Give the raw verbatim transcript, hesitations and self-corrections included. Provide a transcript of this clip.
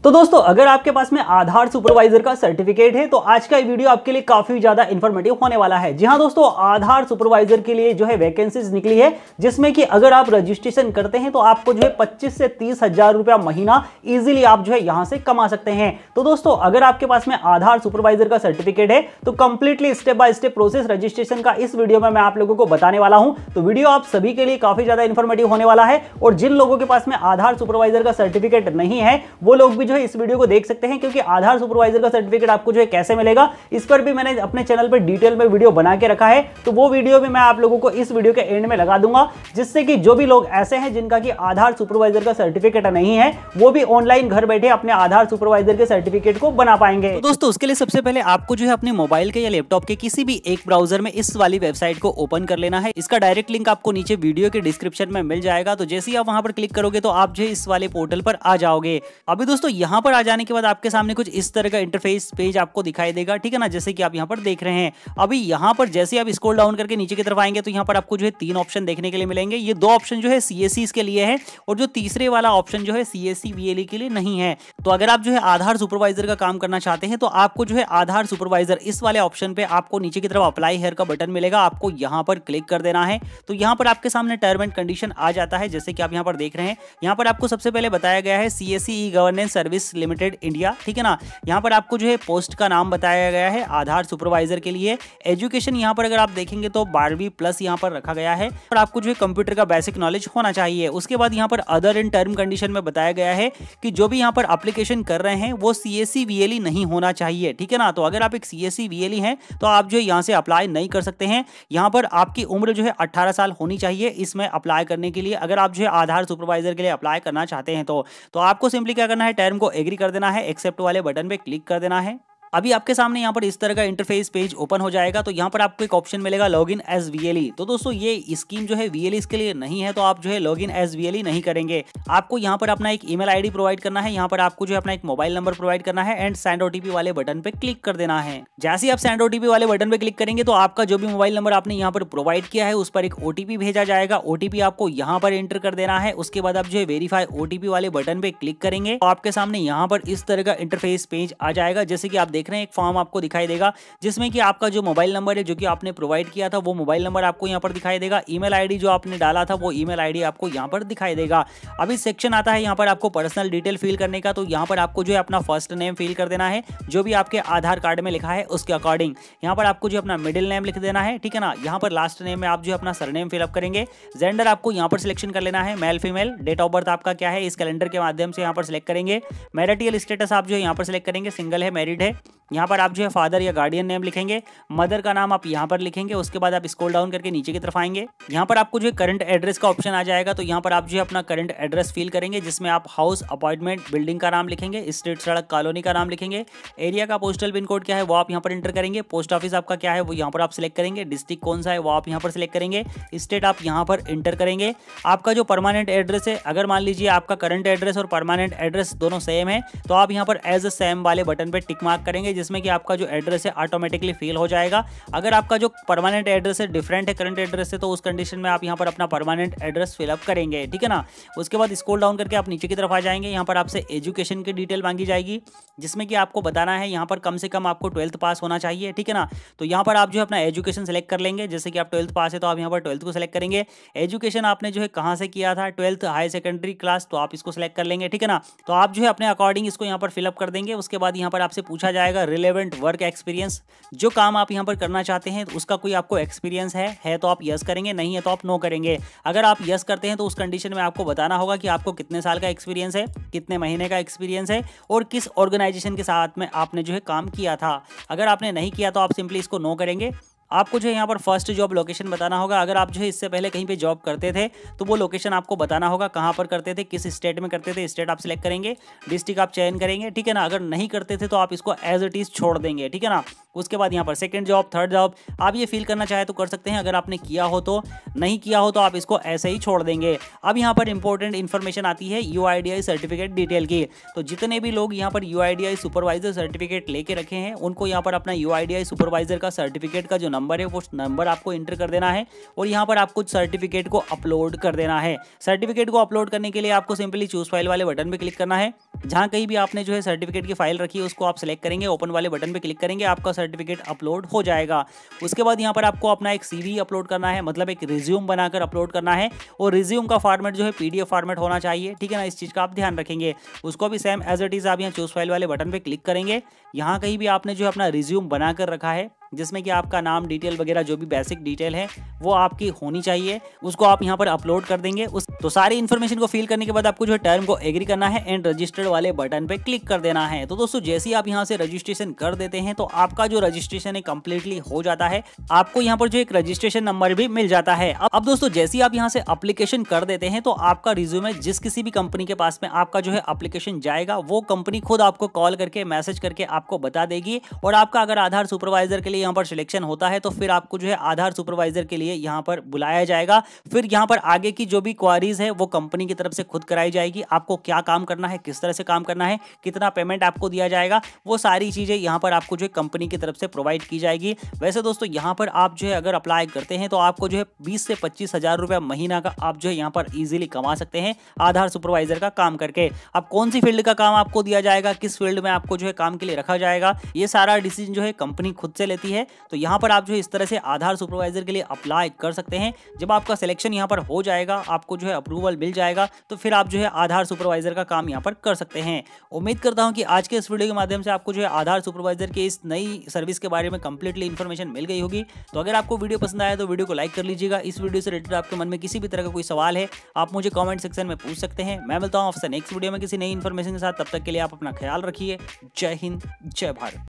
तो दोस्तों अगर आपके पास में आधार सुपरवाइजर का सर्टिफिकेट है तो आज का ये वीडियो आपके लिए काफी ज्यादा इंफॉर्मेटिव होने वाला है। जी हां दोस्तों, आधार सुपरवाइजर के लिए जो है वैकेंसीज निकली है, जिसमें कि अगर आप रजिस्ट्रेशन करते हैं तो आपको जो है पच्चीस से तीस हजार रुपया महीना इजीली आप जो है यहां से कमा सकते हैं। तो दोस्तों अगर आपके पास में आधार सुपरवाइजर का सर्टिफिकेट है तो completely step by step process registration का इस वीडियो में मैं आप लोगों को बताने वाला हूं। तो वीडियो आप सभी के लिए काफी ज्यादा इंफॉर्मेटिव होने वाला है और जिन लोगों के पास में आधार सुपरवाइजर का सर्टिफिकेट नहीं है वो लोग भी जो है इस वीडियो को देख सकते हैं, क्योंकि आधार सुपरवाइजर का सर्टिफिकेट आपको जो है कैसे मिलेगा इस पर भी मैंने अपने चैनल पर डिटेल में वीडियो बना के रखा है। तो वो वीडियो भी मैं आप लोगों को इस वीडियो के एंड में लगा दूंगा, जिससे कि जो भी लोग ऐसे हैं जिनका कि आधार सुपरवाइजर का सर्टिफिकेट नहीं है वो भी ऑनलाइन घर बैठे अपने आधार सुपरवाइजर के सर्टिफिकेट को बना पाएंगे। तो दोस्तों उसके लिए सबसे पहले आपको जो है अपने मोबाइल के या लैपटॉप के किसी भी एक ब्राउजर में इस वाली वेबसाइट को ओपन कर लेना है। इसका डायरेक्ट लिंक आपको नीचे वीडियो के डिस्क्रिप्शन में मिल जाएगा। तो जैसे ही आप वहां पर क्लिक करोगे तो आप जो है इस वाले पोर्टल पर आ जाओगे। अभी दोस्तों यहां पर आ जाने के बाद आपके सामने कुछ इस तरह का इंटरफेस पेज आपको दिखाई देगा, ठीक है ना, जैसे कि आप यहां पर देख रहे हैं। अभी यहां पर जैसे आप स्क्रॉल डाउन करके नीचे की तरफ आएंगे तो यहां पर आपको जो है तीन ऑप्शन देखने के लिए मिलेंगे। ये दो ऑप्शन जो है सीएससी के लिए है और जो तीसरे वाला ऑप्शन जो है सीएससी वीएलई के लिए नहीं है। तो अगर आप जो है आधार सुपरवाइजर का काम करना चाहते हैं तो आपको जो है आधार सुपरवाइजर इस वाले ऑप्शन पे आपको नीचे की तरफ अप्लाई हेयर का बटन मिलेगा, आपको यहां पर क्लिक कर देना है। तो यहां पर आपके सामने टर्म एंड कंडीशन आ जाता है, जैसे कि आप यहां पर देख रहे हैं। यहां पर आपको सबसे पहले बताया गया है CSC e governance service limited India, ठीक है ना। यहां पर आपको जो है पोस्ट का नाम बताया गया है आधार सुपरवाइजर के लिए। एजुकेशन यहां पर अगर आप देखेंगे तो बारहवीं प्लस यहां पर रखा गया है और आपको जो है कंप्यूटर का बेसिक नॉलेज होना चाहिए। उसके बाद यहां पर अदर इन टर्म कंडीशन में बताया गया है कि जो भी यहां पर एप्लीकेशन कर रहे हैं वो सीएससी वीएलई नहीं होना चाहिए, ठीक है ना। तो अगर आप एक सीएससी वीएलई हैं तो आप जो है यहां से अप्लाई नहीं कर सकते हैं। यहां पर आपकी उम्र जो है अठारह साल होनी चाहिए इसमें अप्लाई करने के लिए। अगर आप जो है आधार सुपरवाइजर के लिए अप्लाई करना चाहते हैं तो तो आपको सिंपली क्या करना है, टर्म को एग्री कर देना है, एक्सेप्ट वाले बटन पे क्लिक कर देना है। अभी आपके सामने यहाँ पर इस तरह का इंटरफेस पेज ओपन हो जाएगा। तो यहाँ पर आपको एक ऑप्शन मिलेगा लॉगिन एज वीएलई। तो दोस्तों ये स्कीम जो है वीएलई के लिए नहीं है, तो आप जो है लॉगिन एज वीएलई नहीं करेंगे। आपको यहाँ पर अपना एक ईमेल आईडी प्रोवाइड करना है, यहाँ पर आपको जो है अपना एक मोबाइल नंबर प्रोवाइड करना है एंड सेंड ओटीपी वाले बटन पे क्लिक कर देना है। जैसे ही आप सेंड ओटीपी वाले बटन पे क्लिक करेंगे तो आपका जो भी मोबाइल नंबर आपने यहाँ पर प्रोवाइड किया है उस पर एक ओटीपी भेजा जाएगा। ओटीपी आपको यहाँ पर एंटर कर देना है। उसके बाद आप जो है वेरीफाई ओटीपी वाले बटन पे क्लिक करेंगे तो आपके सामने यहाँ पर इस तरह का इंटरफेस पेज आ जाएगा। जैसे कि आप देख रहे हैं एक फॉर्म आपको दिखाई देगा जिसमें कि आपका जो मोबाइल नंबर है जो कि आपने प्रोवाइड किया था वो मोबाइल नंबर आपको यहां पर दिखाई देगा। ईमेल आईडी जो आपने डाला था वो ईमेल आईडी आपको यहां पर दिखाई देगा। अभी सेक्शन आता है यहां पर आपको पर्सनल डिटेल फिल करने का। तो यहां पर आपको जो है अपना फर्स्ट नेम फिल कर देना है, जो भी आपके आधार कार्ड में लिखा है उसके अकॉर्डिंग। यहां पर आपको जो अपना मिडिल नेम लिख देना है, ठीक है ना। यहां पर लास्ट नेम में आप जो अपना सरनेम फिलअप करेंगे। जेंडर आपको यहां पर सिलेक्शन कर लेना है, male female. Date of birth आपका क्या है इस कैलेंडर के माध्यम से यहां पर सिलेक्ट करेंगे। मैरिटल स्टेटस आप जो है यहां पर सिलेक्ट करेंगे, सिंगल है, मैरिड है। यहाँ पर आप जो है फादर या गार्डियन नेम लिखेंगे। मदर का नाम आप यहाँ पर लिखेंगे। उसके बाद आप स्क्रॉल डाउन करके नीचे की तरफ आएंगे। यहाँ पर आपको जो है करंट एड्रेस का ऑप्शन आ जाएगा। तो यहाँ पर आप जो है अपना करंट एड्रेस फिल करेंगे, जिसमें आप हाउस, अपार्टमेंट, बिल्डिंग का नाम लिखेंगे, स्ट्रीट, सड़क, कॉलोनी का नाम लिखेंगे। एरिया का पोस्टल पिन कोड क्या है वो आप यहाँ पर एंटर करेंगे। पोस्ट ऑफिस आपका क्या है वो यहाँ पर आप सिलेक्ट करेंगे। डिस्ट्रिक्ट कौन सा है वो आप यहाँ पर सिलेक्ट करेंगे। स्टेट आप यहाँ पर एंटर करेंगे। आपका जो परमानेंट एड्रेस है, अगर मान लीजिए आपका करंट एड्रेस और परमानेंट एड्रेस दोनों सेम है तो आप यहाँ पर एज अ सेम वाले बटन पर टिक मार्क करेंगे, जिसमें कि आपका जो एड्रेस है ऑटोमेटिकली फिल हो जाएगा। अगर आपका जो परमानेंट एड्रेस है डिफरेंट है करंट एड्रेस से तो उस कंडीशन में आप यहां पर अपना परमानेंट एड्रेस फिलअप करेंगे, ठीक है ना। उसके बाद स्क्रॉल डाउन करके आप नीचे की तरफ आ जाएंगे। यहां पर आपसे एजुकेशन की डिटेल मांगी जाएगी, जिसमें कि आपको बताना है यहां पर कम से कम आपको ट्वेल्थ पास होना चाहिए, ठीक है ना। तो यहां पर आप जो है अपना एजुकेशन सेलेक्ट कर लेंगे। जैसे कि आप ट्वेल्थ पास है तो आप यहां पर ट्वेल्थ को सिलेक्ट करेंगे। एजुकेशन आपने जो है कहां से किया था, ट्वेल्थ, हाई सेकेंडरी क्लास, तो आप इसको सिलेक्ट कर लेंगे, ठीक है ना। तो आप जो है अपने अकॉर्डिंग इसको यहां पर फिलअप कर देंगे। उसके बाद यहां पर आपसे पूछा जाएगा रिलेवेंट वर्क एक्सपीरियंस, जो काम आप यहां पर करना चाहते हैं तो उसका कोई आपको एक्सपीरियंस है है तो आप यस करेंगे, नहीं है तो आप नो करेंगे। अगर आप यस करते हैं तो उस कंडीशन में आपको बताना होगा कि आपको कितने साल का एक्सपीरियंस है, कितने महीने का एक्सपीरियंस है और किस ऑर्गेनाइजेशन के साथ में आपने जो है काम किया था। अगर आपने नहीं किया तो आप सिंपली इसको नो करेंगे। आपको जो है यहाँ पर फर्स्ट जॉब लोकेशन बताना होगा। अगर आप जो है इससे पहले कहीं पे जॉब करते थे तो वो लोकेशन आपको बताना होगा, कहाँ पर करते थे, किस स्टेट में करते थे, स्टेट आप सिलेक्ट करेंगे। डिस्ट्रिक्ट आप चयन करेंगे, ठीक है ना। अगर नहीं करते थे तो आप इसको एज इट इज छोड़ देंगे, ठीक है ना। उसके बाद यहाँ पर सेकंड जॉब, थर्ड जॉब, आप ये फिल करना चाहे तो कर सकते हैं। अगर आपने किया हो तो, नहीं किया हो तो आप इसको ऐसे ही छोड़ देंगे। अब यहाँ पर इंपॉर्टेंट इन्फॉर्मेशन आती है यूआईडीआई सर्टिफिकेट डिटेल की। तो जितने भी लोग यहाँ पर यूआईडीआई सुपरवाइजर सर्टिफिकेट लेके रखे हैं उनको यहाँ पर अपना यूआईडीआई सुपरवाइजर का सर्टिफिकेट का जो नंबर है वो नंबर आपको इंटर कर देना है और यहाँ पर आपको सर्टिफिकेट को अपलोड कर देना है। सर्टिफिकेट को अपलोड करने के लिए आपको सिंपली चूज फाइल वाले बटन पे क्लिक करना है। जहां कहीं भी आपने जो है सर्टिफिकेट की फाइल रखी है उसको आप सिलेक्ट करेंगे, ओपन वाले बटन पे क्लिक करेंगे, आपका सर्टिफिकेट अपलोड हो जाएगा। उसके बाद यहाँ पर आपको अपना एक सीवी अपलोड करना है, मतलब एक रिज्यूम बनाकर अपलोड करना है और रिज्यूम का फॉर्मेट जो है पीडीएफ फॉर्मेट होना चाहिए, ठीक है ना। इस चीज का आप ध्यान रखेंगे। उसको भी सेम एज इट इज आप यहाँ चूज फाइल वाले बटन पे क्लिक करेंगे। यहाँ कहीं भी आपने जो है अपना रिज्यूम बनाकर रखा है जिसमें कि आपका नाम, डिटेल वगैरह जो भी बेसिक डिटेल है वो आपकी होनी चाहिए, उसको आप यहाँ पर अपलोड कर देंगे। उस तो सारी इन्फॉर्मेशन को फिल करने के बाद आपको जो है टर्म को एग्री करना है एंड रजिस्टर्ड वाले बटन पे क्लिक कर देना है। तो दोस्तों जैसे ही आप यहाँ से रजिस्ट्रेशन कर देते हैं तो आपका जो रजिस्ट्रेशन है कंप्लीटली हो जाता है। आपको यहाँ पर जो एक रजिस्ट्रेशन नंबर भी मिल जाता है। अब दोस्तों जैसे ही आप यहाँ से एप्लीकेशन कर देते हैं तो आपका रिज्यूमे जिस किसी भी कंपनी के पास में आपका जो है एप्लीकेशन जाएगा वो कंपनी खुद आपको कॉल करके मैसेज करके आपको बता देगी। और आपका अगर आधार सुपरवाइजर के लिए यहाँ पर सिलेक्शन होता है तो फिर आपको जो है आधार सुपरवाइजर के लिए यहाँ पर बुलाया जाएगा। फिर यहाँ पर आगे की जो भी क्वारीज है वो कंपनी की तरफ से खुद कराई जाएगी। आपको क्या काम करना है, किस तरह से काम करना है, कितना पेमेंट आपको दिया जाएगा, वो सारी चीजें यहाँ पर आपको जो है कंपनी की तरफ से प्रोवाइड की जाएगी। वैसे दोस्तों यहाँ पर आप जो है अगर अप्लाई करते हैं तो आपको जो है बीस से पच्चीस हजार रुपया महीना का आप जो है यहाँ पर इजीली कमा सकते हैं आधार सुपरवाइजर का काम करके। अब कौन सी फील्ड का काम आपको दिया जाएगा, किस फील्ड में आपको जो है काम के लिए रखा जाएगा, ये सारा डिसीजन जो है कंपनी खुद से लेती है। तो यहाँ पर आप जो है इस तरह से आधार सुपरवाइजर के लिए अप्लाई कर सकते हैं। जब आपका सिलेक्शन यहाँ पर हो जाएगा, आपको जो है अप्रूवल मिल जाएगा तो फिर आप जो है आधार सुपरवाइजर का काम यहाँ पर कर सकते हैं। उम्मीद करता हूँ कि आज के इस वीडियो के माध्यम से आपको जो है आधार सुपरवाइजर के इस नई सर्विस के बारे में कंप्लीटली इन्फॉर्मेशन मिल गई होगी। तो अगर आपको वीडियो पसंद आया तो वीडियो को लाइक कर लीजिएगा। इस वीडियो से रिलेटेड आपके मन में किसी भी तरह का कोई सवाल है आप मुझे कॉमेंट सेक्शन में पूछ सकते हैं। मैं मिलता हूँ आपसे नेक्स्ट वीडियो में किसी नई इन्फॉर्मेशन के साथ। तब तक के लिए आप अपना ख्याल रखिए। जय हिंद, जय भारत।